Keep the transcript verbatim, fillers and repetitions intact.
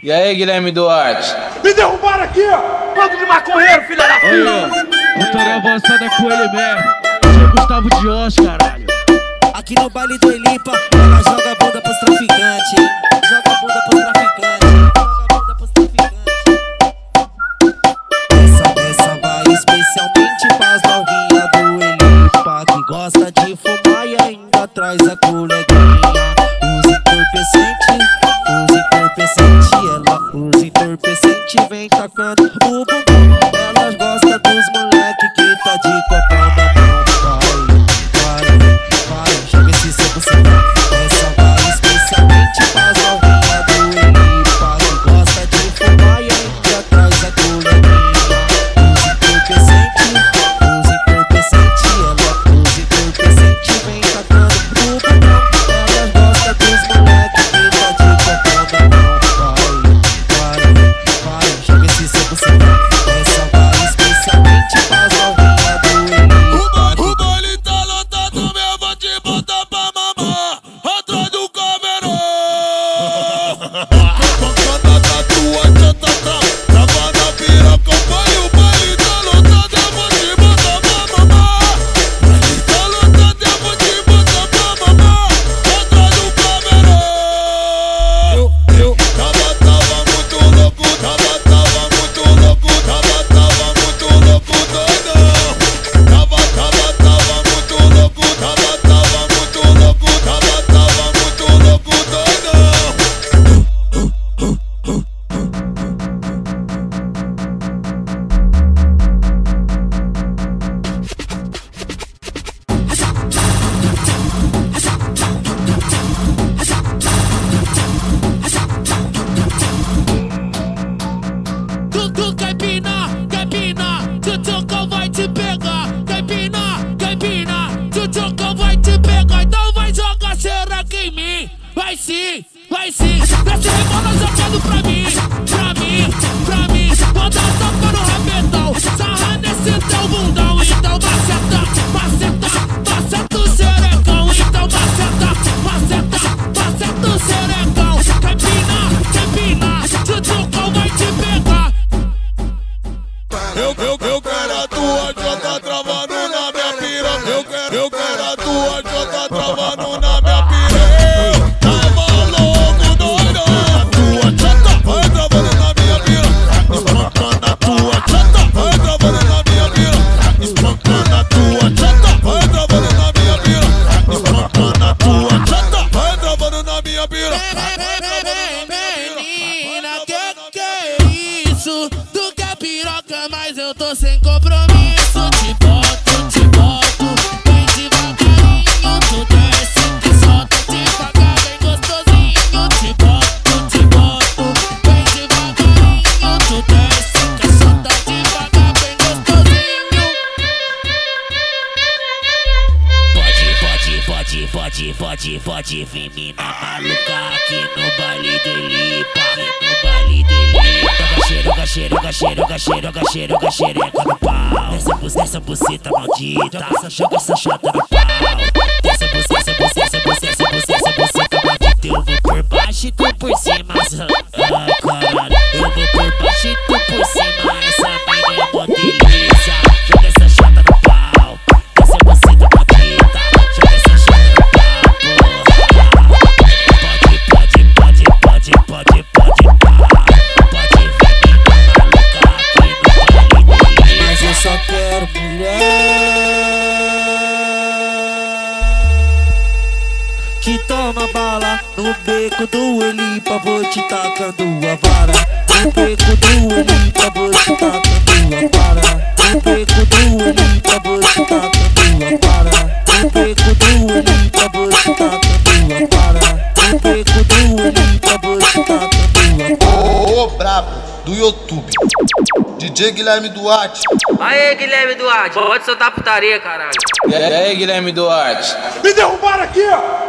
E aí, Guilherme Duarte? Me derrubaram aqui, ó! Bando de maconheiro, filha da puta! Vitória avançada com ele mesmo. Seu Gustavo Dios, caralho. Aqui no baile do Elipa, ela joga a bunda pros traficantes, hein? Joga a bunda pros traficantes, joga a bunda pros traficantes. Essa, essa vai especialmente pras novinhas do Elipa, que gosta de fumar e ainda traz a coleguinha. Usa entorpecente, usa entorpecente, ela usa entorpecente, vem tacando o bumbum. Elas gostam dos moleque que tá de copão na mão. Joga esse seu bucetão. Essa vai especialmente pras novinhas do Elipa, que gosta de fumar e ainda traz a coleguinha. Usa entorpecente, usa entorpecente, ela usa entorpecente, vem tacando o bumbum. Elas gostam dos moleque que tá de copão na mão. Vai, vai, vai, joga esse seu bucetão. Essa vai especialmente pras novinhas do Elipa. O baile tá lotado, meu, vou te botar pra mamar atrás do camerão. Pancada da tua chata, tra, trava na piroca. O baile, o baile tá lotado, eu vou te botar pra mamar. O baile tá lotado, eu vou te botar pra mamar atrás do camerão. Eu, eu tava, tava muito louco, tava, tava muito louco, tava, tava muito louco, doidão. Tava, tava, tava muito louco, tava, tava muito louco, tava, tava muito louco, doidão. Tu, tu quer pinar, quer pinar, tchutchuca vai te pegar. Quer pinar, quer pinar, tchutchuca vai te pegar. Então vai jogar xereca em mim. Vai sim, vai sim. Desce rebola jogando pra mim, pra mim, pra mim. Vou dar um tapa no rabetão, sarra nesse teu bundão. Então maceta, maceta, maceta o xerecão. Então maceta, maceta, maceta o xerecão. Quer pinar, quer pinar, tchutchuca vai te pegar. Eu, eu, eu quero a tua jota travando na minha piroca. Eu quero, eu quero a tua jota travando na minha piroca. Tava louco, doidão. A tua jota vai travando na minha piroca. Espancando a tua jota vai travando na minha piroca. Espancando a tua jota vai travando na minha piroca. Espancando a tua jota vai travando na minha piroca. Menina, que que é isso? Tu quer piroca, mas eu tô sem compromisso. Te boto, te boto, vem devagarinho. Tu desce, te solta devagar, bem gostosinho. Te boto, te boto, vem devagarinho. Tu desce, te solta devagar, bem gostosinho. Pode, pode, pode, pode, pode, pode vir mina maluca aqui no baile do Elipa. Aqui no baile do Elipa. Joga xereca, xereca, xereca, xereca, xereca no pau. Desce, bus, desce a buceta maldita. Joga essa chata no pau. Desce a buceta, desce a buceta, desce a buceta, desce a buceta maldita. Eu vou por baixo e tu por cima. Ah, caralho. Eu vou por baixo e tu por cima. Essa mina é mó delícia. Joga essa chata no pau. Desce a buceta maldita. Joga essa chata no pau, porra. Pode, pode, pode, pode, pode, pode, pode. Pode vir mina maluca aqui no baile do Elipa. Mas eu só quero mulher que toma bala no beco do Elipa. Vou te tacando a vara. No beco do Elipa, vou te tacando a vara. No beco do Elipa, vou te tacando a vara. No beco do Elipa, vou te tacando a vara. No beco do Elipa, vou te tacando a vara. Ô, ô, brabo do YouTube, D J Guilherme Duarte. Aê, Guilherme Duarte, pode soltar putaria, caralho. E aí, Guilherme Duarte? Me derrubaram aqui, ó!